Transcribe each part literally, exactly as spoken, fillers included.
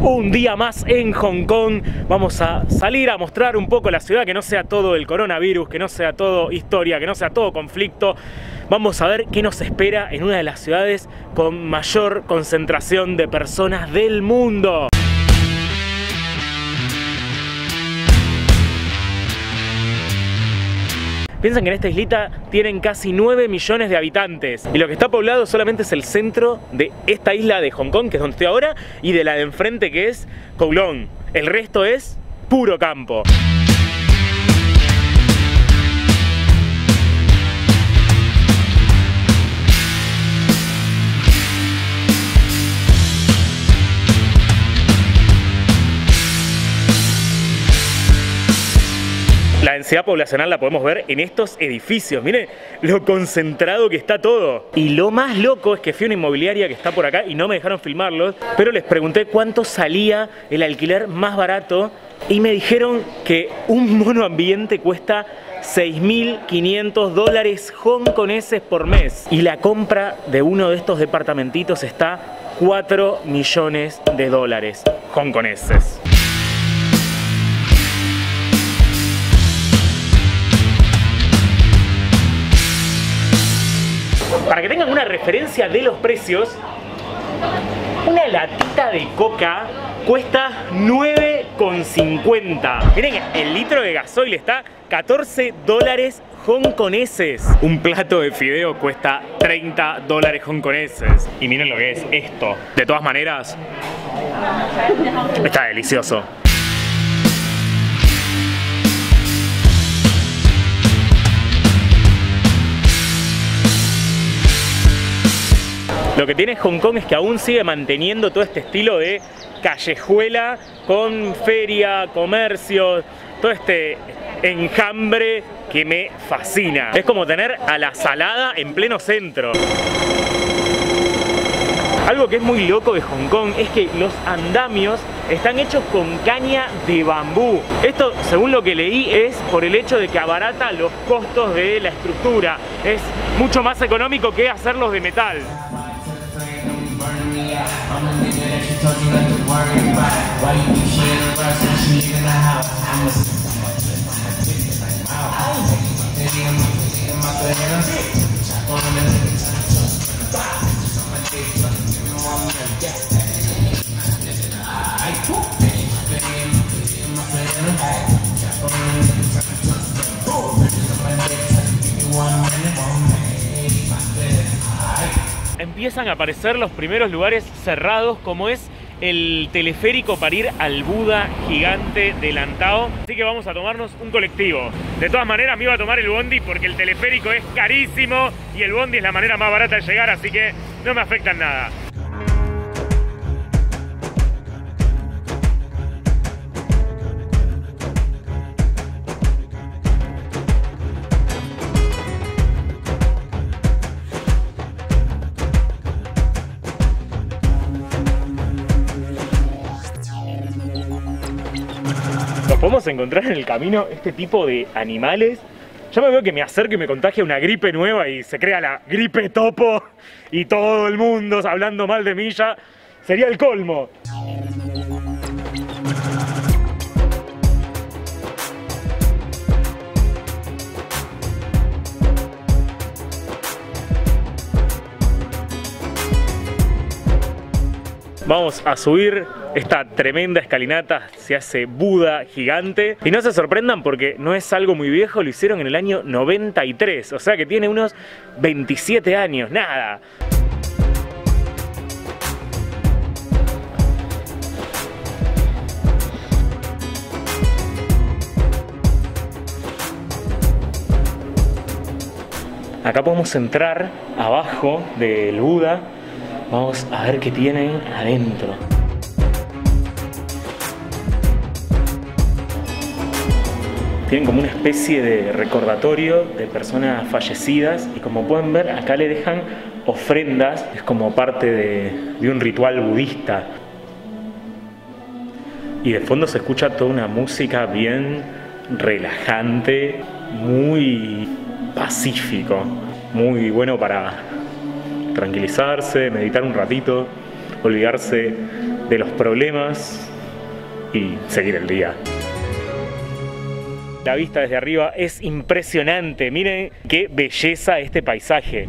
Un día más en Hong Kong. Vamos a salir a mostrar un poco la ciudad, que no sea todo el coronavirus, que no sea todo historia, que no sea todo conflicto. Vamos a ver qué nos espera en una de las ciudades con mayor concentración de personas del mundo. Piensan que en esta islita tienen casi nueve millones de habitantes y lo que está poblado solamente es el centro de esta isla de Hong Kong, que es donde estoy ahora, y de la de enfrente, que es Kowloon. El resto es puro campo. La densidad poblacional la podemos ver en estos edificios. Miren lo concentrado que está todo. Y lo más loco es que fui a una inmobiliaria que está por acá y no me dejaron filmarlos, pero les pregunté cuánto salía el alquiler más barato y me dijeron que un monoambiente cuesta seis mil quinientos dólares hongkoneses por mes. Y la compra de uno de estos departamentitos está cuatro millones de dólares hongkoneses. Para que tengan una referencia de los precios, una latita de coca cuesta nueve con cincuenta. Miren, el litro de gasoil está catorce dólares hongkoneses. Un plato de fideo cuesta treinta dólares hongkoneses. Y miren lo que es esto. De todas maneras, está delicioso. Lo que tiene Hong Kong es que aún sigue manteniendo todo este estilo de callejuela con feria, comercio, todo este enjambre que me fascina. Es como tener a la Salada en pleno centro. Algo que es muy loco de Hong Kong es que los andamios están hechos con caña de bambú. Esto, según lo que leí, es por el hecho de que abarata los costos de la estructura. Es mucho más económico que hacerlos de metal. I'm a nigga that she told you not to worry about it. Why you be sharing the rest when she leaving the house? I'm a Empiezan a aparecer los primeros lugares cerrados, como es el teleférico para ir al Buda gigante de Lantau. Así que vamos a tomarnos un colectivo. De todas maneras me iba a tomar el bondi porque el teleférico es carísimo y el bondi es la manera más barata de llegar, así que no me afecta en nada. Podemos encontrar en el camino este tipo de animales. Ya me veo que me acerco y me contagia una gripe nueva y se crea la gripe topo y todo el mundo hablando mal de mí, ya sería el colmo. Vamos a subir esta tremenda escalinata, se hace Buda gigante. Y no se sorprendan porque no es algo muy viejo, lo hicieron en el año noventa y tres, o sea que tiene unos veintisiete años, nada. Acá podemos entrar abajo del Buda. Vamos a ver qué tienen adentro. Tienen como una especie de recordatorio de personas fallecidas y como pueden ver acá le dejan ofrendas, es como parte de, de un ritual budista. Y de fondo se escucha toda una música bien relajante, muy pacífico, muy bueno para tranquilizarse, meditar un ratito, olvidarse de los problemas y seguir el día. La vista desde arriba es impresionante, miren qué belleza este paisaje.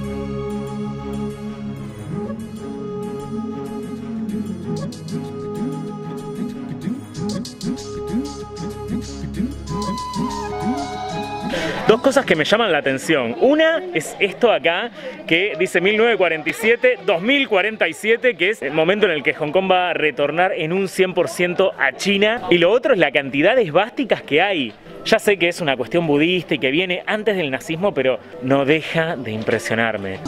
Dos cosas que me llaman la atención. Una es esto acá, que dice mil novecientos cuarenta y siete, dos mil cuarenta y siete, que es el momento en el que Hong Kong va a retornar en un cien por ciento a China. Y lo otro es la cantidad de esvásticas que hay. Ya sé que es una cuestión budista y que viene antes del nazismo, pero no deja de impresionarme.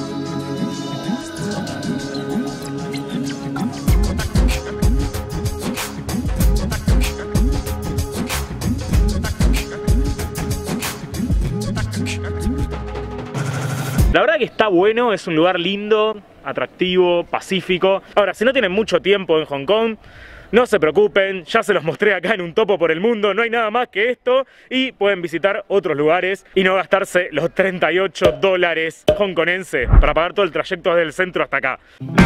La verdad que está bueno, es un lugar lindo, atractivo, pacífico. Ahora, si no tienen mucho tiempo en Hong Kong, no se preocupen, ya se los mostré acá en Un Topo por el Mundo, no hay nada más que esto y pueden visitar otros lugares y no gastarse los treinta y ocho dólares hongkonenses para pagar todo el trayecto desde el centro hasta acá.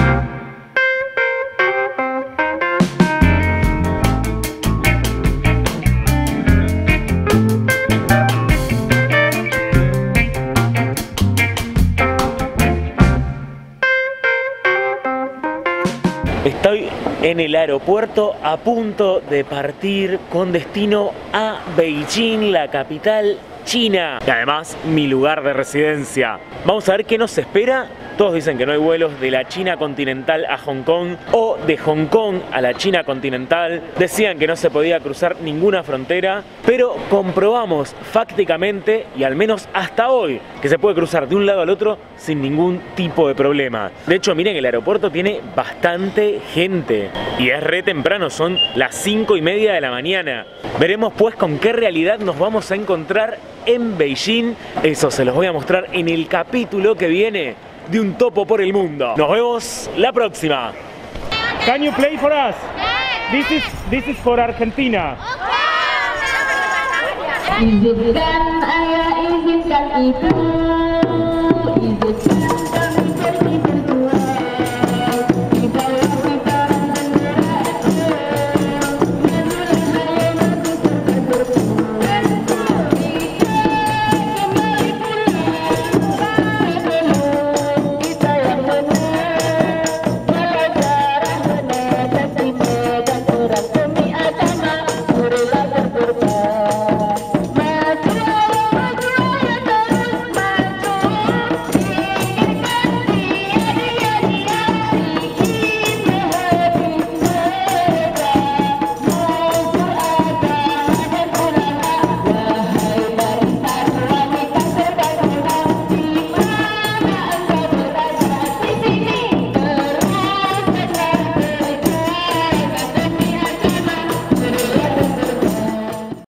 Estoy en el aeropuerto a punto de partir con destino a Beijing, la capital china. Y además mi lugar de residencia. Vamos a ver qué nos espera. Todos dicen que no hay vuelos de la China continental a Hong Kong o de Hong Kong a la China continental. Decían que no se podía cruzar ninguna frontera, pero comprobamos fácticamente, y al menos hasta hoy, que se puede cruzar de un lado al otro sin ningún tipo de problema. De hecho, miren, el aeropuerto tiene bastante gente y es re temprano, son las cinco y media de la mañana. Veremos pues con qué realidad nos vamos a encontrar en Beijing. Eso se los voy a mostrar en el capítulo que viene de Un Topo por el Mundo. Nos vemos la próxima. Can you play for us? This is this is for Argentina. Izinkan ayah, izinkan ibu, izinkan